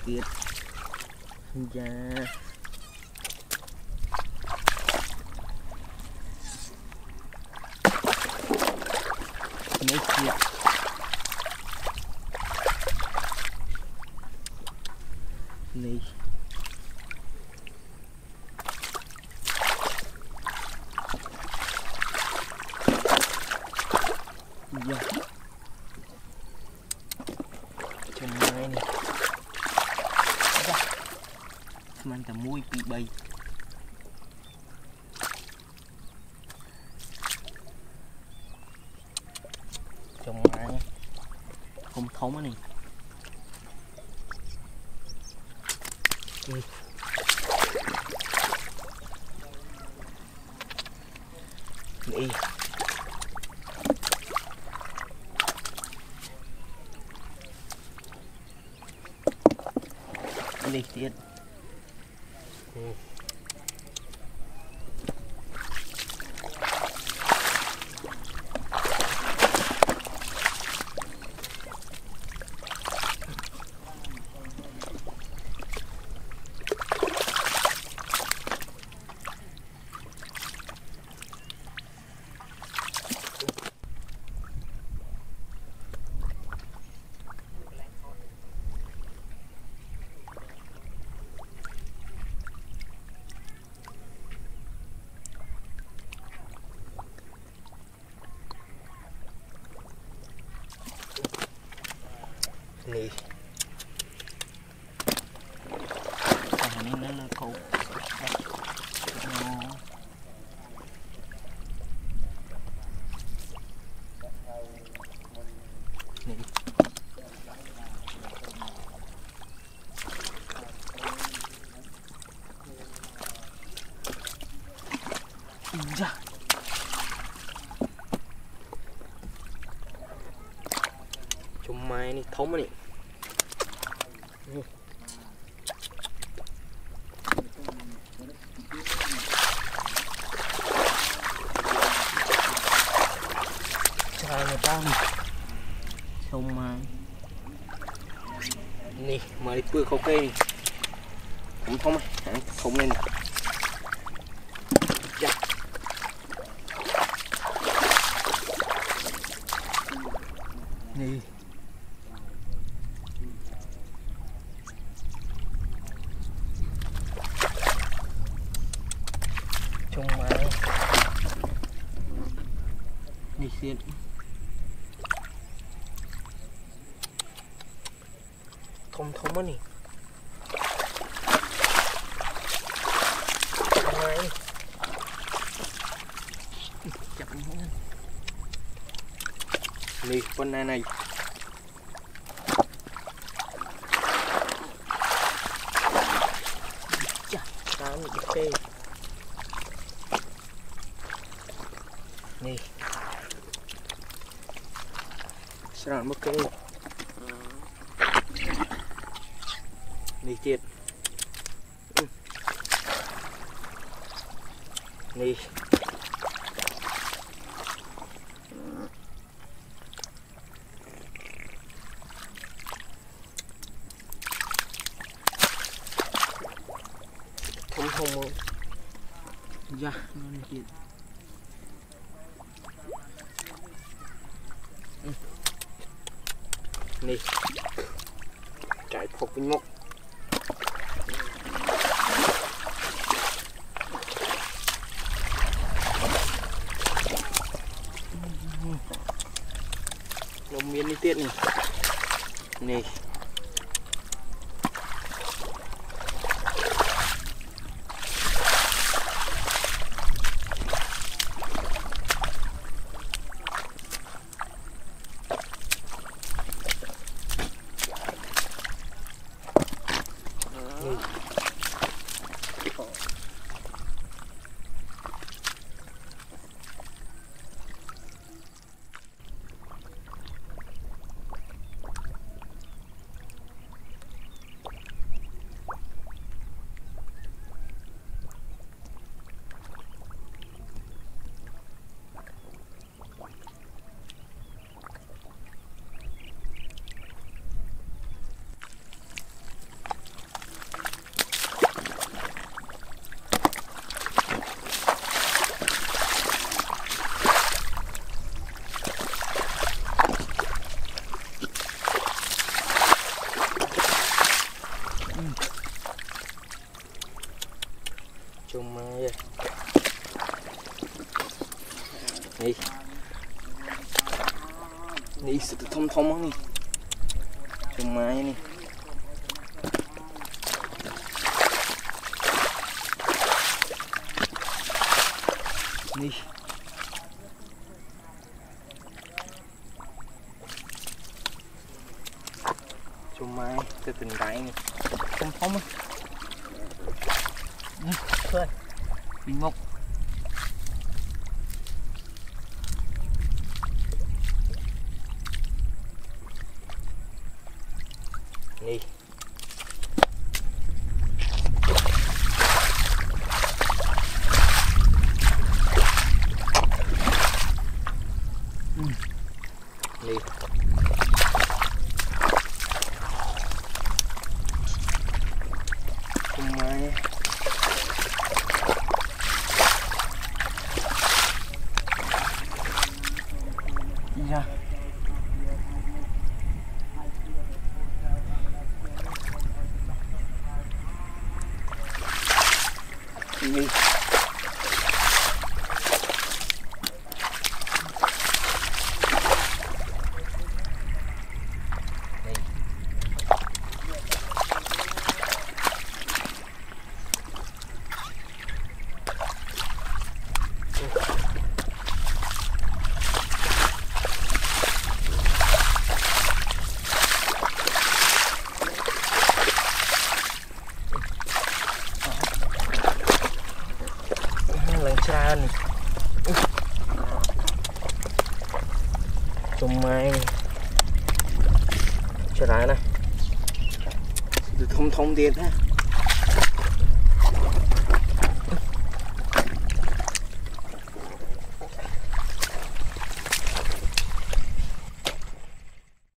tiết da mấy tiết này dạ trong này này mình tầm muối bị bay trong này không thống á này đi đi tiết này này nó là cậu dạ chúng mai này thống này chào người ta xong mai nè mà đi bưa khâu cây này không thông này không lên dạ nè trong mai đi xiên thông thông á nè mai chậm hơn nè con này chà tám ok nè sao mất cây nè chết nè không không dạ nó chết nè chạy phục với mốc lồng miên đi tiết này nè Chung mai nè nè sự thông thông nè chung mai nè nè chung mai cái tình đại nè thông thông á thôi bình mộc nè nè chung mai ra đi lần tràn chung mai trở lại này thông thông tiền ha